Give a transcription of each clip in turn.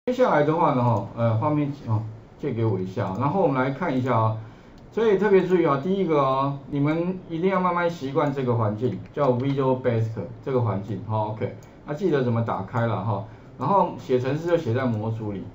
接下来的话呢，画面借给我一下，然后我们来看一下啊。所以特别注意啊，第一个哦，你们一定要慢慢习惯这个环境，叫 Visual Basic 这个环境，好 ，OK。那记得怎么打开了哈，然后写程式就写在模组里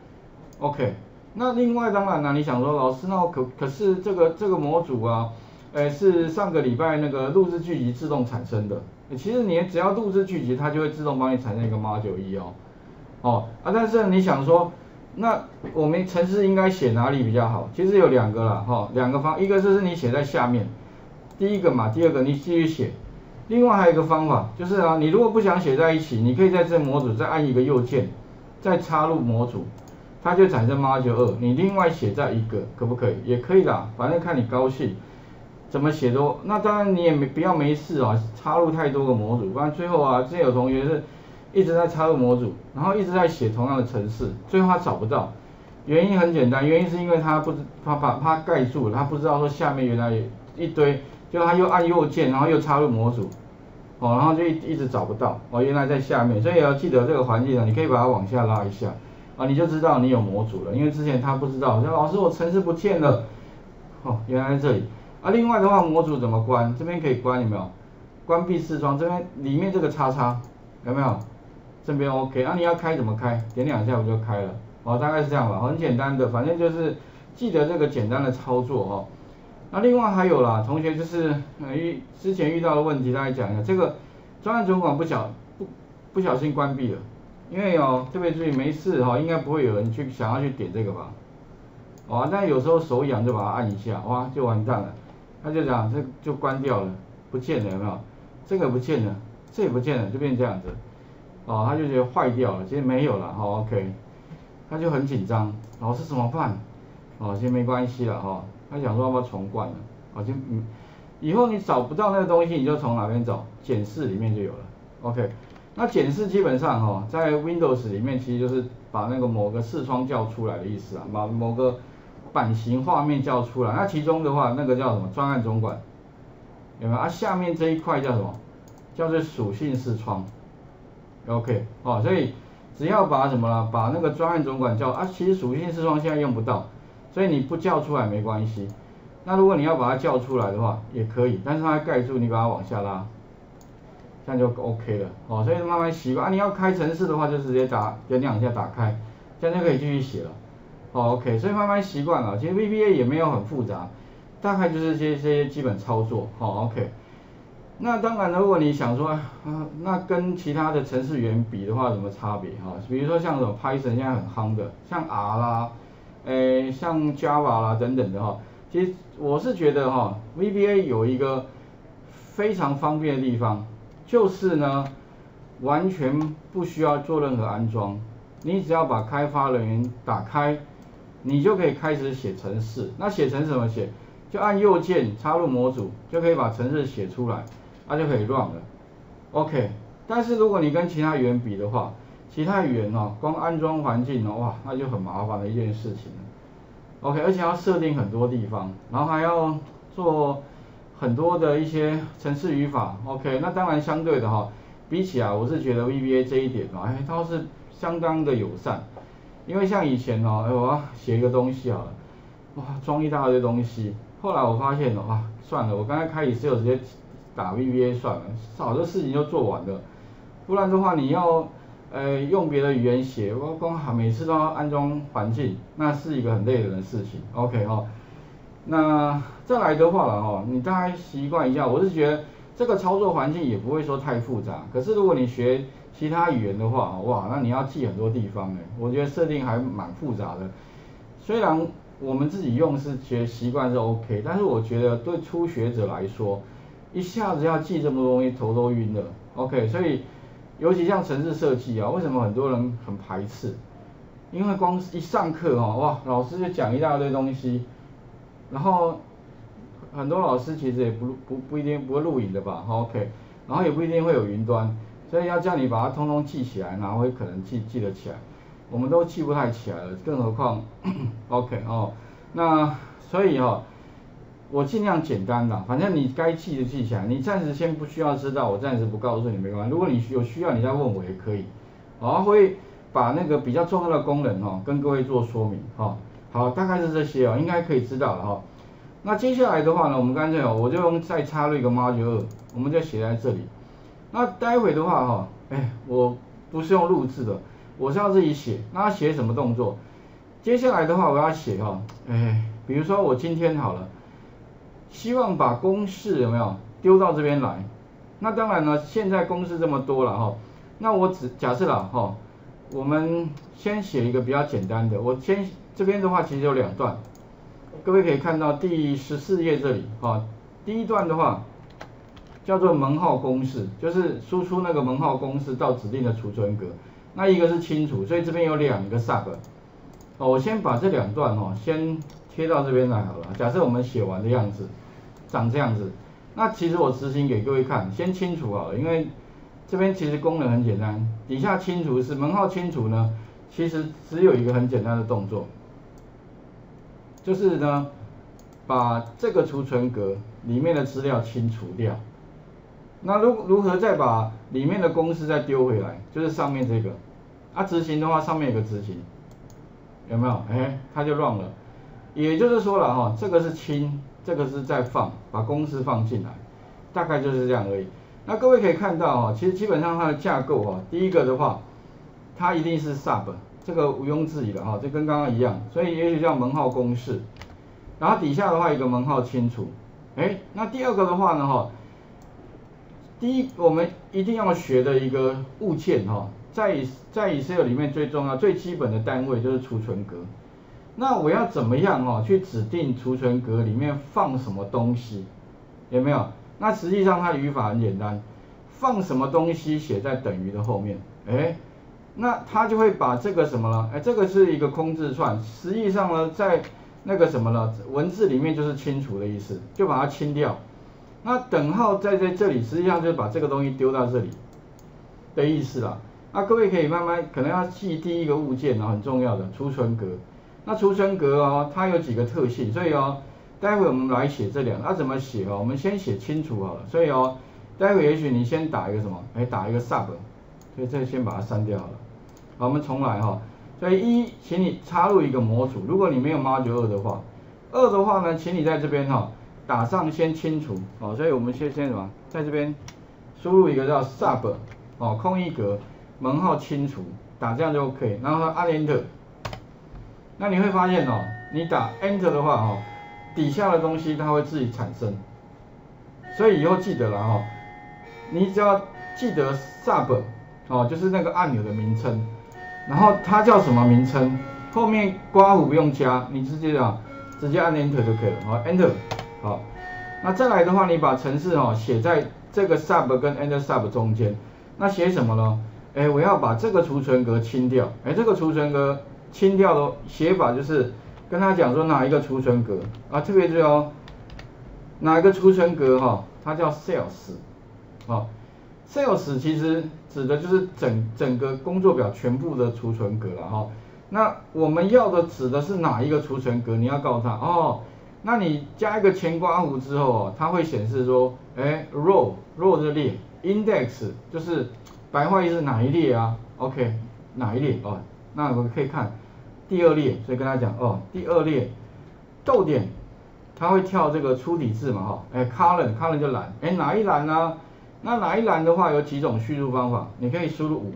，OK。那另外当然呢，你想说老师，那可是这个模组啊，是上个礼拜那个录制剧集自动产生的，其实你只要录制剧集，它就会自动帮你产生一个 Module 哦。但是你想说，那我们程式应该写哪里比较好？其实有两个啦，两个一个就是你写在下面，第一个嘛，第二个你继续写。另外还有一个方法，就是啊，你如果不想写在一起，你可以在这模组再按一个右键，再插入模组，它就产生 Module 2，你另外写在一个，可不可以？也可以啦，反正看你高兴，怎么写都。那当然你也不要没事啊，插入太多个模组，不然最后啊，之前有同学是一直在插入模组，然后一直在写同样的程式，最后他找不到。原因很简单，原因是因为他把它盖住了，他不知道说下面原来有一堆，就他又按右键，然后又插入模组，然后就一直找不到，原来在下面，所以要记得这个环境呢，你可以把它往下拉一下，你就知道你有模组了，因为之前他不知道，说老师我程式不见了，原来在这里。另外的话模组怎么关？这边可以关，有没有？关闭视窗，这边里面这个叉叉有没有？这边 OK， 你要开怎么开？点2下我就开了，大概是这样吧，很简单的，反正就是记得这个简单的操作那另外还有啦，同学就是之前遇到的问题，大概讲一下，这个专案总管不小心关闭了，因为特别注意没事应该不会有人想要去点这个吧，但有时候手痒就把它按一下，哇就完蛋了，他就讲这就关掉了，不见了有没有？这个不见了，这也不见了，就变这样子。他就觉得坏掉了，其实没有了，OK， 他就很紧张，老师怎么办？其实没关系了他想说要不要重灌了，以后你找不到那个东西，你就从哪边找？检视里面就有了 ，OK。那检视基本上在 Windows 里面其实就是把那个某个视窗叫出来的意思啊，把某个版型画面叫出来。那其中的话，那个叫什么？专案总管，有没有？下面这一块叫什么？叫做属性视窗。OK， 所以只要把什么了，把那个专案总管叫其实属性视窗现在用不到，所以你不叫出来没关系。那如果你要把它叫出来的话，也可以，但是它盖住，你把它往下拉，这样就 OK 了所以慢慢习惯你要开程式的话，就直接点2下打开，这样就可以继续写了OK， 所以慢慢习惯了。其实 VBA 也没有很复杂，大概就是这些基本操作OK。那当然，如果你想说那跟其他的程式语言比的话，有什么差别比如说像什么 Python 现在很夯的，像 R 啦，像 Java 啦等等的其实我是觉得VBA 有一个非常方便的地方，就是呢完全不需要做任何安装，你只要把开发人员打开，你就可以开始写程式。那写程式怎么写？就按右键插入模组，就可以把程式写出来。就可以 run 了 ，OK。但是如果你跟其他语言比的话，其他语言光安装环境哇，那就很麻烦的一件事情了 ，OK。而且要设定很多地方，然后还要做很多的一些程式语法 ，OK。那当然相对的比起来，我是觉得 VBA 这一点它是相当的友善，因为像以前我要写一个东西好了，哇，装一大堆东西，后来我发现算了，我刚才开Excel直接打 VBA 算了，好多事情就做完了。不然的话，你要用别的语言写，我光每次都要安装环境，那是一个很累人的事情。OK 那再来的话了你大概习惯一下。我是觉得这个操作环境也不会说太复杂。可是如果你学其他语言的话，哇，那你要记很多地方我觉得设定还蛮复杂的。虽然我们自己用是觉得习惯是 OK， 但是我觉得对初学者来说，一下子要记这么多东西，头都晕了 ，OK， 所以尤其像程式设计为什么很多人很排斥？因为光一上课哇，老师就讲一大堆东西，然后很多老师其实也不一定不会录影的吧 ，OK， 然后也不一定会有云端，所以要叫你把它通通记起来，哪会可能记得起来？我们都记不太起来了，更何况OK 那所以我尽量简单啦，反正你该记的记起来，你暂时先不需要知道，我暂时不告诉你没关系。如果你有需要，你再问我也可以。 把那个比较重要的功能跟各位做说明好，大概是这些应该可以知道了那接下来的话呢，我们干脆我就用再插入一个 module 2，我们就写在这里。那待会的话我不是用录制的，我是要自己写。那要写什么动作？接下来的话我要写比如说我今天好了，希望把公式有没有丢到这边来？那当然呢，现在公式这么多了那我假设了我们先写一个比较简单的。我先这边的话其实有2段，各位可以看到第14页这里第一段的话叫做门号公式，就是输出那个门号公式到指定的储存格。那一个是清除，所以这边有2个 sub。我先把这2段先贴到这边来好了。假设我们写完的样子长这样子，那其实我执行给各位看，先清除好了，因为这边其实功能很简单。底下清除是门号清除呢，其实只有一个很简单的动作，就是呢把这个储存格里面的资料清除掉。那如何再把里面的公式再丢回来？就是上面这个执行的话上面有个执行，有没有？它就 run 了。也就是说了这个是清，这个是再放，把公式放进来，大概就是这样而已。那各位可以看到其实基本上它的架构第一个的话，它一定是 sub， 这个毋庸置疑的这跟刚刚一样，所以也许叫门号公式。然后底下的话一个门号清除。那第二个的话呢第一我们一定要学的一个物件在 Excel 里面最重要最基本的单位就是储存格。那我要怎么样去指定储存格里面放什么东西？有没有？那实际上它的语法很简单，放什么东西写在等于的后面。那它就会把这个什么呢？这个是一个空字串，实际上呢在那个什么呢文字里面就是清除的意思，就把它清掉。那等号在这里，实际上就是把这个东西丢到这里的意思啦。那各位可以慢慢可能要记第一个物件很重要的储存格。那储存格它有几个特性，所以待会我们来写这2个。怎么写我们先写清除好了。所以待会也许你先打一个什么？打一个 sub， 所以这先把它删掉好了。好，我们重来所以请你插入一个模组。如果你没有 module 2的话，2的话呢，请你在这边打上先清除所以我们先什么，在这边输入一个叫 sub 空一格门号清除，打这样就 OK， 然后按 Enter。那你会发现你打 Enter 的话底下的东西它会自己产生。所以以后记得了你只要记得 sub 就是那个按钮的名称，然后它叫什么名称，后面括弧不用加，你直接按 Enter 就可以了Enter。好，那再来的话，你把程式写在这个 sub 跟 enter sub 中间。那写什么呢？我要把这个储存格清掉。这个储存格清掉的写法就是跟他讲说哪一个储存格特别是哪一个储存格它叫 sales sales 其实指的就是整个工作表全部的储存格了那我们要的指的是哪一个储存格？你要告诉他那你加一个前括弧之后它会显示说row 是列 ，index 就是白话意思哪一列？OK 哪一列那我们可以看第2列，所以跟他讲第2列逗点，它会跳这个粗体字嘛column 就栏，哪一栏呢？那哪一栏的话有几种叙述方法，你可以输入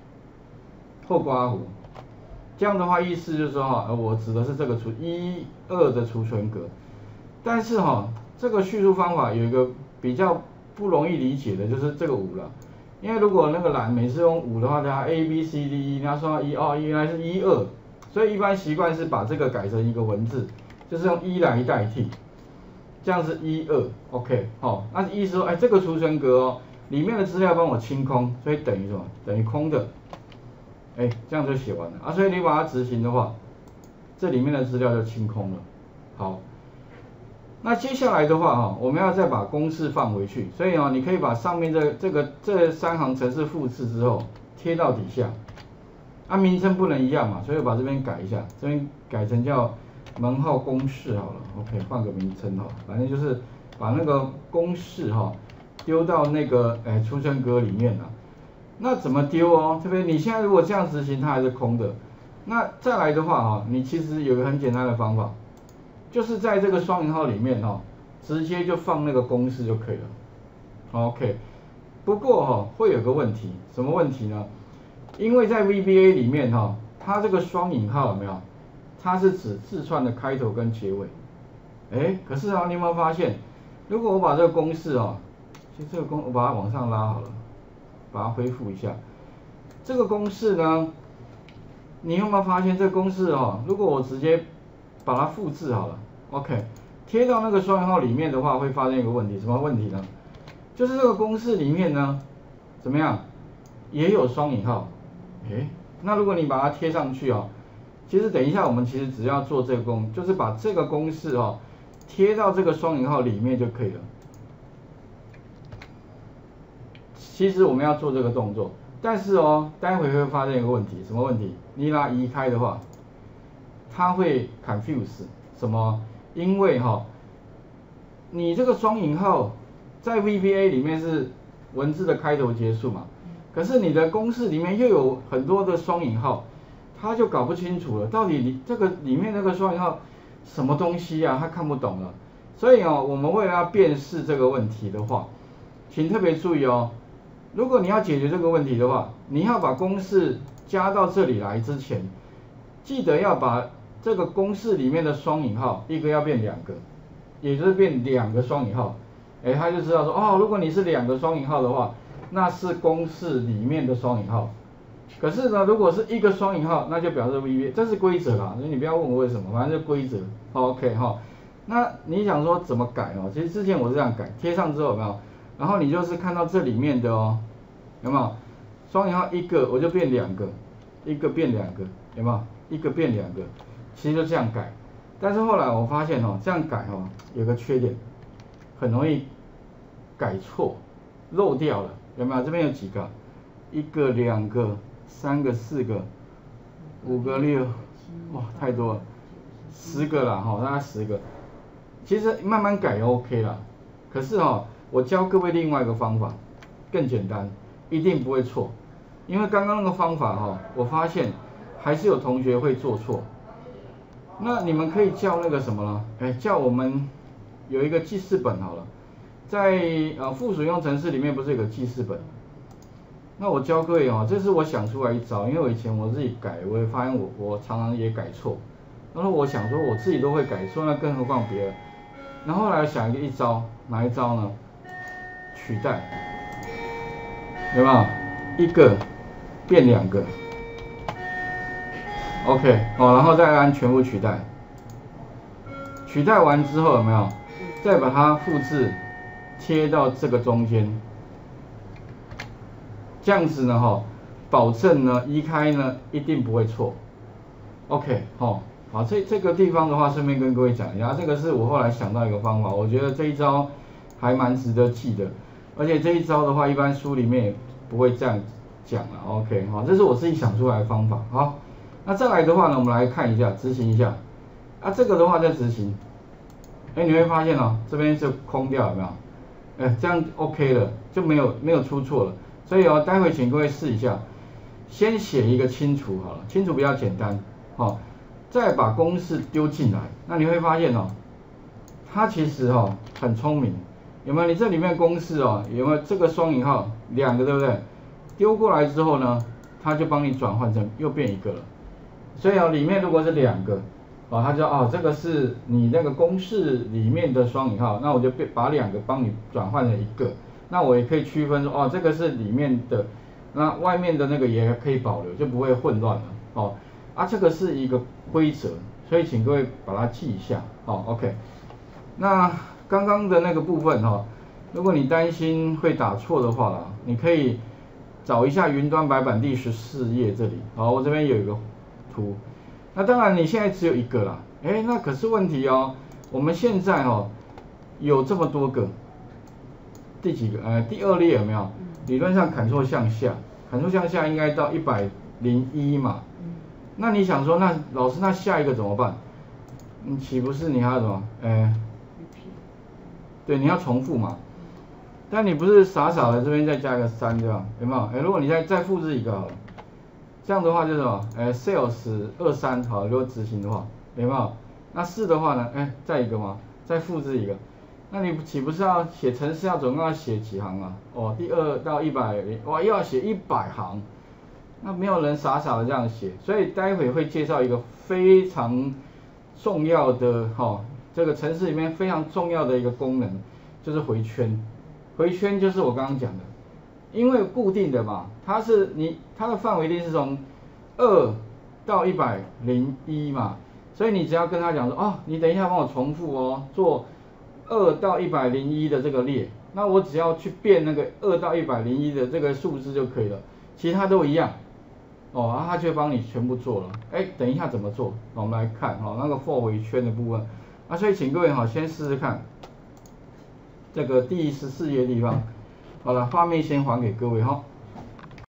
5或括弧。这样的话意思就是说我指的是这个1、2的储存格。但是这个叙述方法有一个比较不容易理解的，就是这个5了。因为如果那个栏每次用5的话，它 A B C D E， 你要说原来是1、2，所以一般习惯是把这个改成一个文字，就是用1来代替，这样是1、2 OK 那意思说这个储存格里面的资料帮我清空，所以等于什么？等于空的。这样就写完了所以你把它执行的话，这里面的资料就清空了。好，那接下来的话我们要再把公式放回去，所以你可以把上面这3行程式复制之后贴到底下。名称不能一样嘛，所以我把这边改一下，这边改成叫门号公式好了。OK， 换个名称反正就是把那个公式丢到那个储存格里面那怎么丢哦？对不对？你现在如果这样执行，它还是空的。那再来的话哈，你其实有个很简单的方法，就是在这个双引号里面哈，直接就放那个公式就可以了。OK， 不过哈会有个问题，什么问题呢？因为在 VBA 里面哈，它这个双引号有没有？它是指字串的开头跟结尾。可是啊，你有没有发现，如果我把这个公式啊，其实这个我把它往上拉好了，把它恢复一下。这个公式呢，你有没有发现这个公式哦？如果我直接把它复制好了 ，OK， 贴到那个双引号里面的话，会发生一个问题，什么问题呢？就是这个公式里面呢，怎么样，也有双引号。那如果你把它贴上去哦，其实等一下我们其实只要做这个就是把这个公式哦贴到这个双引号里面就可以了。其实我们要做这个动作，但是哦，待会会发现一个问题，什么问题？你把它移开的话，它会 confuse 什么？因为哈，你这个双引号在 VBA 里面是文字的开头结束嘛，可是你的公式里面又有很多的双引号，他就搞不清楚了，到底你这个里面那个双引号什么东西啊，他看不懂了。所以哦，我们为了要辨识这个问题的话，请特别注意哦，如果你要解决这个问题的话，你要把公式加到这里来之前，记得要把这个公式里面的双引号，一个要变两个，也就是变两个双引号。他就知道说，哦，如果你是两个双引号的话，那是公式里面的双引号。可是呢，如果是一个双引号，那就表示 VBA， 这是规则啦，所以你不要问我为什么，反正就规则。OK 哈，那你想说怎么改哦？其实之前我是这样改，贴上之后有没有？然后你就是看到这里面的哦，有没有？双引号一个我就变两个，一个变两个，有没有？一个变两个，其实就这样改。但是后来我发现哦，这样改哦有个缺点，很容易改错，漏掉了，有没有？这边有几个？一个、两个、三个、四个、5个、6，哇，太多了，10个啦，大概10个。其实慢慢改也 OK 啦，可是我教各位另外一个方法，更简单，一定不会错。因为刚刚那个方法我发现还是有同学会做错。那你们可以叫那个什么呢？叫我们有一个记事本好了，在附属应用程式里面不是有个记事本？那我教各位这是我想出来一招，因为我以前我自己改，我也发现我常常也改错。然后我想说我自己都会改错，那更何况别人。然后后来想一招，哪一招呢？取代，有没有？一个变两个。OK， 然后再按全部取代，取代完之后有没有？再把它复制贴到这个中间，这样子呢保证呢移开呢一定不会错。OK， 好，这个地方的话，顺便跟各位讲一下，这个是我后来想到一个方法，我觉得这一招还蛮值得记的，而且这一招的话，一般书里面也不会这样讲了。OK， 好，这是我自己想出来的方法。好。那再来的话呢，我们来看一下，执行一下。这个的话再执行，你会发现这边就空掉，有没有？这样 OK 了，就没有出错了。所以待会请各位试一下，先写一个清除好了，清除比较简单，再把公式丢进来。那你会发现它其实很聪明，有没有？你这里面公式有没有这个双引号两个，对不对？丢过来之后呢，它就帮你转换成又变一个了。所以里面如果是两个，它就这个是你那个公式里面的双引号，那我就把两个帮你转换成一个，那我也可以区分说这个是里面的，那外面的那个也可以保留，就不会混乱了这个是一个规则，所以请各位把它记一下OK。那刚刚的那个部分如果你担心会打错的话你可以找一下云端白板第14页这里，我这边有一个图，那当然你现在只有一个啦，那可是问题我们现在有这么多个，第几个？第2列有没有？理论上Ctrl向下，Ctrl向下应该到101嘛，那你想说，那老师那下一个怎么办？岂不是你还要什么？对，你要重复嘛。 但你不是傻傻的这边再加一个3这样，有没有？如果你再复制一个好了，这样的话就是什么？sales 23好，如果执行的话，有没有？那4的话呢？再一个嘛，再复制一个。那你岂不是要写程式要总共要写几行啊？哦，第2到100，哇，又要写100行，那没有人傻傻的这样写，所以待会会介绍一个非常重要的这个程式里面非常重要的一个功能，就是回圈。回圈就是我刚刚讲的，因为固定的嘛，它的范围一定是从2到101嘛，所以你只要跟他讲说，你等一下帮我重复哦，做2到101的这个列，那我只要去变那个2到101的这个数字就可以了，其他都一样，他就会帮你全部做了。等一下怎么做？我们来看那个 for 回圈的部分，所以请各位先试试看，这个第14页地方，好了，画面先还给各位哈。